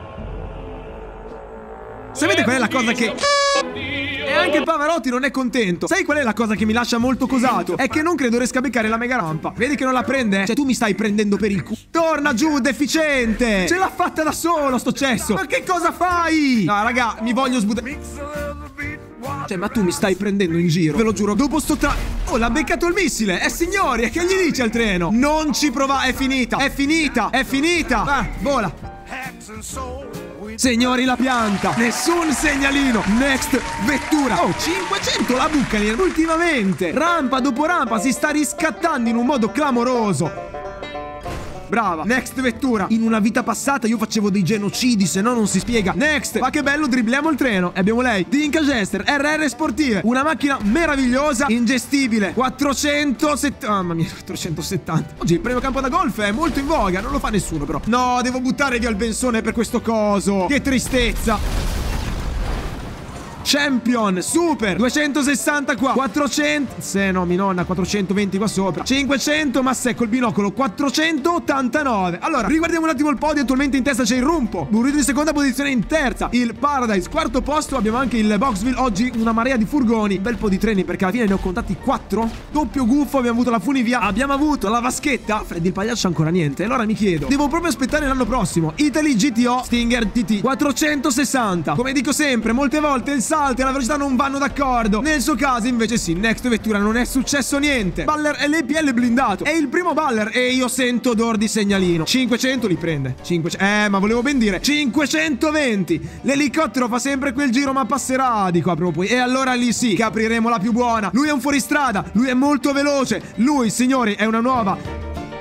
Sapete qual è la cosa che... E anche Pavarotti non è contento. Sai qual è la cosa che mi lascia molto cosato? È che non credo riesca a beccare la mega rampa. Vedi che non la prende? Cioè tu mi stai prendendo per il culo. Torna giù, deficiente. Ce l'ha fatta da solo sto cesso. Ma che cosa fai? No raga, mi voglio sbuttare. Cioè ma tu mi stai prendendo in giro, ve lo giuro. Dopo sto tra... Oh, l'ha beccato il missile. Eh signori, e che gli dice al treno? Non ci prova, è finita. È finita, è finita. Va, vola. Signori, la pianta. Nessun segnalino. Next vettura. Oh, cinquecento la Buccaneer ultimamente. Rampa dopo rampa si sta riscattando in un modo clamoroso. Brava. Next vettura. In una vita passata io facevo dei genocidi, se no non si spiega. Next. Ma che bello, dribbliamo il treno. E abbiamo lei, Dinka Jester R R Sportive. Una macchina meravigliosa, ingestibile. quattrocentosettanta. Mamma mia, quattrocentosettanta. Oggi il premio campo da golf è molto in voga, non lo fa nessuno però. No, devo buttare via il bensone per questo coso. Che tristezza. Champion, super, duecentosessanta qua, quattrocento, se no mi nonna, quattrocentoventi qua sopra, cinquecento, ma secco il binocolo, quattrocentottantanove. Allora, riguardiamo un attimo il podio, attualmente in testa c'è il Rumpo, Burrito in seconda posizione, in terza il Paradise, quarto posto abbiamo anche il Boxville, oggi una marea di furgoni, bel po' di treni perché alla fine ne ho contati quattro, doppio gufo, abbiamo avuto la funivia, abbiamo avuto la vaschetta, Freddy il pagliaccio ancora niente, allora mi chiedo, devo proprio aspettare l'anno prossimo, Italy G T O Stinger T T, quattrocentosessanta, come dico sempre, molte volte il salto e la velocità non vanno d'accordo. Nel suo caso invece sì, next vettura non è successo niente. Baller L P L blindato. È il primo Baller e io sento odor di segnalino. cinquecento li prende. cinquecento. Eh, ma volevo ben dire cinquecentoventi. L'elicottero fa sempre quel giro ma passerà di qua proprio poi. E allora lì sì che apriremo la più buona. Lui è un fuoristrada. Lui è molto veloce. Lui, signori, è una nuova...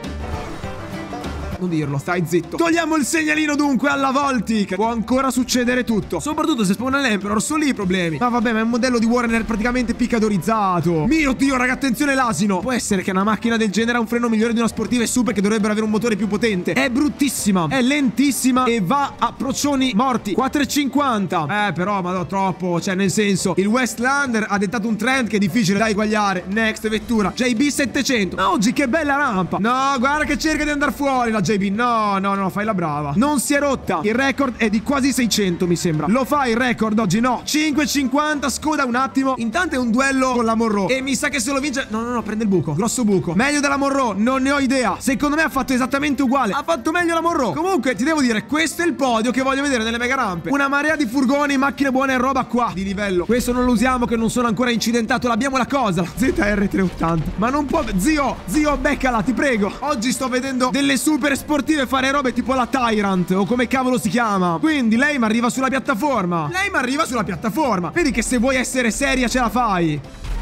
Non dirlo, stai zitto. Togliamo il segnalino dunque alla Voltic. Può ancora succedere tutto, soprattutto se spawna l'Emperor, sono lì i problemi. Ma vabbè, ma è un modello di Warner praticamente piccadorizzato. Mio Dio, raga, attenzione l'asino. Può essere che una macchina del genere ha un freno migliore di una sportiva e super che dovrebbero avere un motore più potente. È bruttissima, è lentissima e va a procioni morti. quattro e cinquanta. Eh però, ma no, troppo. Cioè nel senso, il Westlander ha dettato un trend che è difficile da eguagliare. Next vettura, J B settecento. Ma oggi che bella rampa. No, guarda che cerca di andare fuori la J B. No, no, no, fai la brava. Non si è rotta. Il record è di quasi seicento, mi sembra. Lo fa il record oggi? No. cinque e cinquanta, scoda un attimo. Intanto è un duello con la Monroe e mi sa che se lo vince... No, no, no, prende il buco. Grosso buco. Meglio della Monroe, non ne ho idea. Secondo me ha fatto esattamente uguale. Ha fatto meglio la Monroe. Comunque, ti devo dire, questo è il podio che voglio vedere nelle mega rampe. Una marea di furgoni, macchine buone e roba qua di livello. Questo non lo usiamo che non sono ancora incidentato. L'abbiamo la cosa, la Z R trecentottanta. Ma non può... Zio, zio, beccala, ti prego. Oggi sto vedendo delle super sportive fare robe tipo la Tyrant o come cavolo si chiama. Quindi lei mi arriva sulla piattaforma. Lei mi arriva sulla piattaforma. Vedi che se vuoi essere seria ce la fai.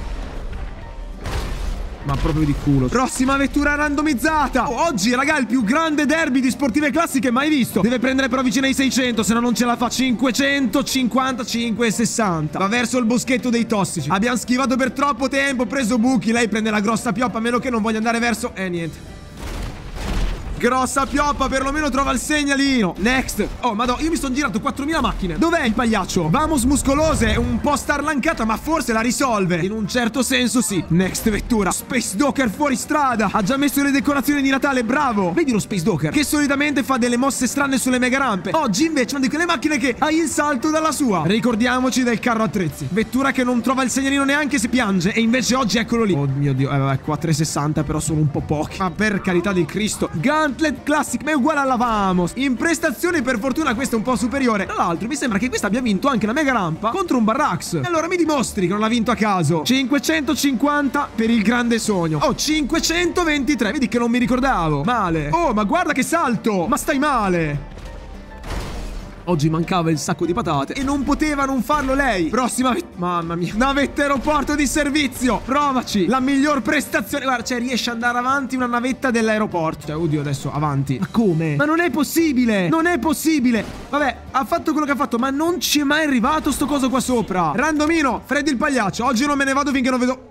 Ma proprio di culo. Prossima vettura randomizzata. Oh, oggi, raga, il più grande derby di sportive classiche mai visto. Deve prendere però vicino ai seicento, se no non ce la fa. cinquecentocinquantacinque e sessanta. Va verso il boschetto dei tossici. Abbiamo schivato per troppo tempo, preso buchi. Lei prende la grossa pioppa, a meno che non voglia andare verso... Eh, niente. Grossa pioppa, perlomeno trova il segnalino. Next. Oh, madò, io mi sono girato quattromila macchine. Dov'è il pagliaccio? Vamos muscolose, è un po' starlancata, ma forse la risolve. In un certo senso sì. Next vettura. Space Docker fuori strada. Ha già messo le decorazioni di Natale, bravo. Vedi lo Space Docker, che solitamente fa delle mosse strane sulle mega rampe. Oggi invece una di quelle macchine che ha il salto dalla sua. Ricordiamoci del carro attrezzi. Vettura che non trova il segnalino neanche se piange. E invece oggi eccolo lì. Oh mio Dio. Eh vabbè, qua trecentosessanta però sono un po' pochi. Ma per carità di Cristo. Gauntlet Classic, ma è uguale alla Vamos. In prestazioni per fortuna questa è un po' superiore. Tra l'altro mi sembra che questa abbia vinto anche la mega rampa contro un Barrax. E allora mi dimostri che non l'ha vinto a caso. cinquecentocinquanta per il grande sogno. Oh, cinquecentoventitré. Vedi che non mi ricordavo. Male. Oh, ma guarda che salto. Ma stai male. Oggi mancava il sacco di patate e non poteva non farlo lei. Prossima mamma mia. Navetta aeroporto di servizio. Provaci. La miglior prestazione. Guarda, cioè riesce ad andare avanti una navetta dell'aeroporto. Cioè, oddio, adesso avanti. Ma come? Ma non è possibile. Non è possibile. Vabbè, ha fatto quello che ha fatto, ma non ci è mai arrivato sto coso qua sopra. Randomino, Freddy il pagliaccio. Oggi non me ne vado finché non vedo.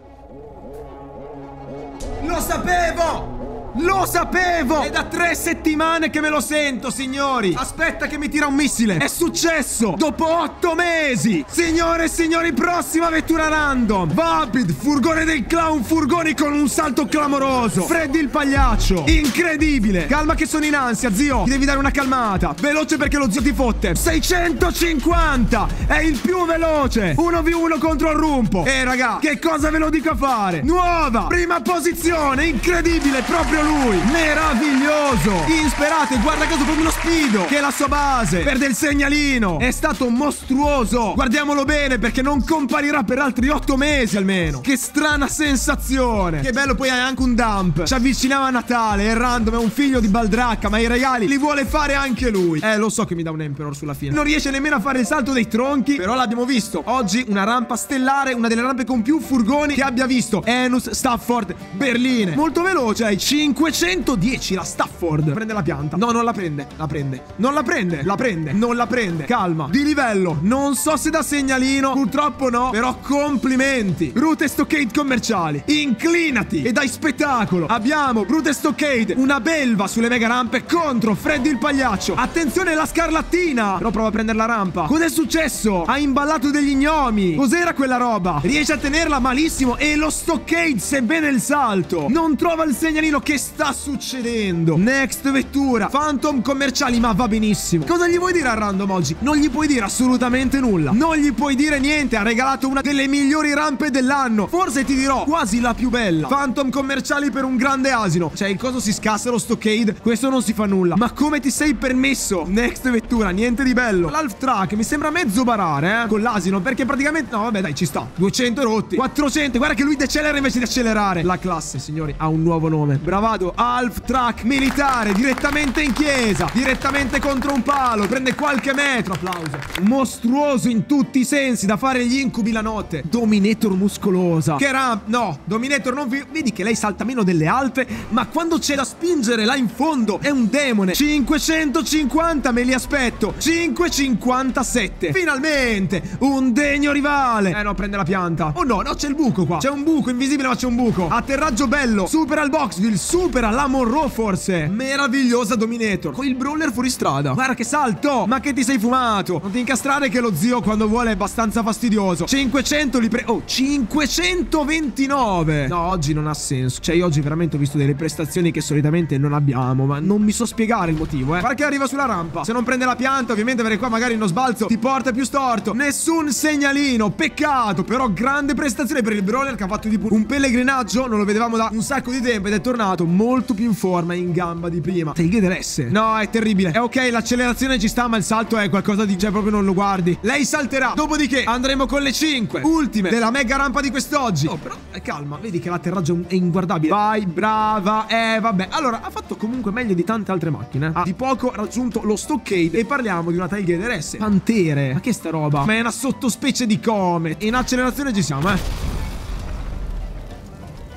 Lo sapevo! Lo sapevo! È da tre settimane che me lo sento, signori. Aspetta che mi tira un missile. È successo dopo otto mesi. Signore e signori, prossima vettura random. Vapid, furgone del clown, furgoni con un salto clamoroso. Freddy il pagliaccio. Incredibile. Calma che sono in ansia, zio. Ti devi dare una calmata. Veloce perché lo zio ti fotte. seicentocinquanta. È il più veloce. uno vu uno contro il rumpo. Eh, raga, che cosa ve lo dico a fare? Nuova prima posizione. Incredibile, proprio lui, meraviglioso, insperato. E guarda caso proprio lo Speedo, che è la sua base. Perde il segnalino, è stato mostruoso. Guardiamolo bene perché non comparirà per altri otto mesi almeno. Che strana sensazione. Che bello, poi hai anche un dump. Ci avviciniamo a Natale, è random, è un figlio di Baldracca, ma i regali li vuole fare anche lui. Eh, lo so che mi dà un Emperor sulla fine. Non riesce nemmeno a fare il salto dei tronchi, però l'abbiamo visto. Oggi una rampa stellare, una delle rampe con più furgoni che abbia visto. Enus, Stafford, Berline. Molto veloce, hai cinquecentodieci la Stafford. Prende la pianta. No, non la prende. La prende. Non la prende. La prende. Non la prende. Calma. Di livello. Non so se da segnalino. Purtroppo no. Però complimenti. Route stockade commerciali. Inclinati. E dai spettacolo. Abbiamo Route stockade. Una belva sulle mega rampe contro Freddy il pagliaccio. Attenzione la scarlattina. Però prova a prendere la rampa. Cos'è successo? Ha imballato degli gnomi. Cos'era quella roba? Riesce a tenerla malissimo. E lo stockade, sebbene il salto, non trova il segnalino. Che sta succedendo? Next vettura. Phantom commerciali, ma va benissimo. Cosa gli vuoi dire a random oggi? Non gli puoi dire assolutamente nulla. Non gli puoi dire niente. Ha regalato una delle migliori rampe dell'anno. Forse ti dirò quasi la più bella. Phantom commerciali per un grande asino. Cioè il coso si scassa lo stockade. Questo non si fa nulla. Ma come ti sei permesso? Next vettura, niente di bello. L'Half Track mi sembra mezzo barare, eh, con l'asino, perché praticamente, no vabbè dai, ci sta. duecento rotti, quattrocento. Guarda che lui decelera invece di accelerare. La classe, signori, ha un nuovo nome. Bravado. Half Track militare, direttamente in chiesa, direttamente contro un palo, prende qualche metro. Applauso. Mostruoso in tutti i sensi, da fare gli incubi la notte. Dominator muscolosa. Che ramp. No, Dominator non vi... Vedi che lei salta meno delle altre, ma quando c'è da spingere là in fondo è un demone. cinquecentocinquanta me li aspetto. cinquecentocinquantasette. Finalmente un degno rivale. Eh no, prende la pianta. Oh no, no, c'è il buco qua. C'è un buco invisibile, ma c'è un buco. Atterraggio bello. Supera il Boxville, supera la Monroe forse. Meravigliosa Dominator. Con il brawler fuori strada. Guarda che salto. Ma che ti sei fumato. Non ti incastrare che lo zio quando vuole è abbastanza fastidioso. cinquecento li pre... Oh, cinquecentoventinove. No, oggi non ha senso. Cioè io oggi veramente ho visto delle prestazioni che solitamente non abbiamo, ma non mi so spiegare il motivo, eh. Guarda che arriva sulla rampa. Se non prende la pianta, ovviamente, perché qua magari uno sbalzo ti porta più storto. Nessun segnalino. Peccato. Però grande prestazione per il brawler che ha fatto tipo un pellegrinaggio. Non lo vedevamo da un sacco di tempo ed è tornato molto più in forma, in gamba di prima. Tailgater S. No, è terribile. È ok, l'accelerazione ci sta, ma il salto è qualcosa di... Cioè proprio non lo guardi. Lei salterà. Dopodiché andremo con le cinque ultime della mega rampa di quest'oggi. Oh, però eh, calma. Vedi che l'atterraggio è inguardabile. Vai, brava. Eh, vabbè. Allora, ha fatto comunque meglio di tante altre macchine. Ha di poco raggiunto lo stockade e parliamo di una Tailgater S. Pantere. Ma che sta roba? Ma è una sottospecie di Comet. In accelerazione ci siamo, eh.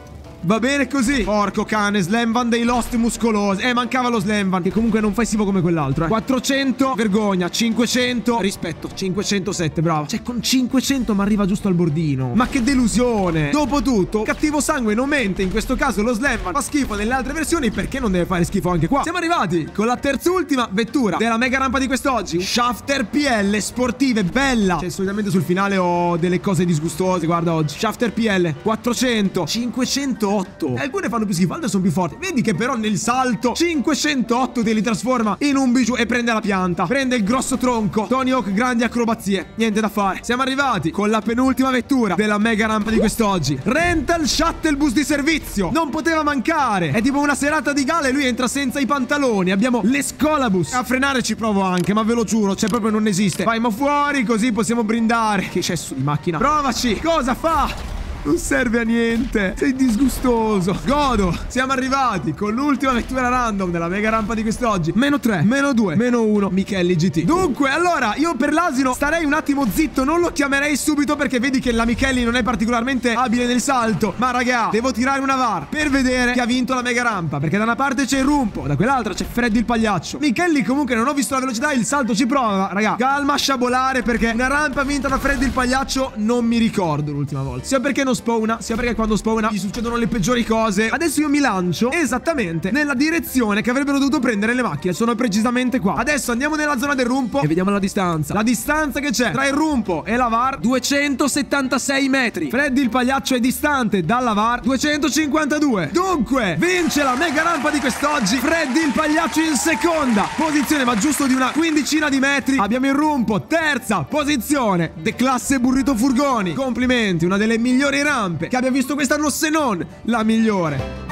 Va bene così. Porco cane, Slam Van dei Lost muscolosi. Eh, mancava lo Slam Van, che comunque non fai schifo come quell'altro, eh. quattrocento, vergogna. Cinquecento, rispetto. cinquecentosette, bravo. Cioè, con cinquecento mi arriva giusto al bordino. Ma che delusione. Dopotutto, cattivo sangue non mente. In questo caso lo Slam Van fa schifo nelle altre versioni, perché non deve fare schifo anche qua? Siamo arrivati con la terzultima vettura della mega rampa di quest'oggi. Shafter P L sportive, bella. Cioè, solitamente sul finale ho delle cose disgustose. Guarda oggi. Shafter P L quattrocento, cinquecentootto. E alcune fanno più schifo, altre sono più forti. Vedi che però nel salto cinquecentootto te li trasforma in un bijou e prende la pianta. Prende il grosso tronco. Tony Hawk, grandi acrobazie. Niente da fare. Siamo arrivati con la penultima vettura della mega rampa di quest'oggi. Rental Shuttle Bus di servizio. Non poteva mancare. È tipo una serata di gala e lui entra senza i pantaloni. Abbiamo l'Escolabus. A frenare ci provo anche, ma ve lo giuro, cioè proprio non esiste. Vai ma fuori, così possiamo brindare. Che cesso di macchina. Provaci. Cosa fa? Non serve a niente. Sei disgustoso. Godo. Siamo arrivati con l'ultima vettura random della mega rampa di quest'oggi. Meno tre, meno due, meno uno. Michelli G T. Dunque, allora, io per l'asino starei un attimo zitto. Non lo chiamerei subito, perché vedi che la Michelli non è particolarmente abile nel salto. Ma raga, devo tirare una V A R per vedere chi ha vinto la mega rampa, perché da una parte c'è il Rumpo, da quell'altra c'è Freddy il pagliaccio. Michelli comunque non ho visto la velocità. Il salto ci prova, raga. Calma, sciabolare, perché una rampa vinta da Freddy il pagliaccio non mi ricordo l'ultima volta. Sia perché non spawna, sia perché quando spawna gli succedono le peggiori cose. Adesso io mi lancio esattamente nella direzione che avrebbero dovuto prendere le macchine. Sono precisamente qua. Adesso andiamo nella zona del Rumpo e vediamo la distanza. La distanza che c'è tra il Rumpo e la V A R: duecentosettantasei metri. Freddy il pagliaccio è distante dalla V A R duecentocinquantadue. Dunque vince la mega rampa di quest'oggi Freddy il pagliaccio in seconda posizione, ma giusto di una quindicina di metri. Abbiamo il Rumpo terza posizione, de classe burrito furgoni. Complimenti, una delle migliori rampe che abbia visto quest'anno, se non la migliore.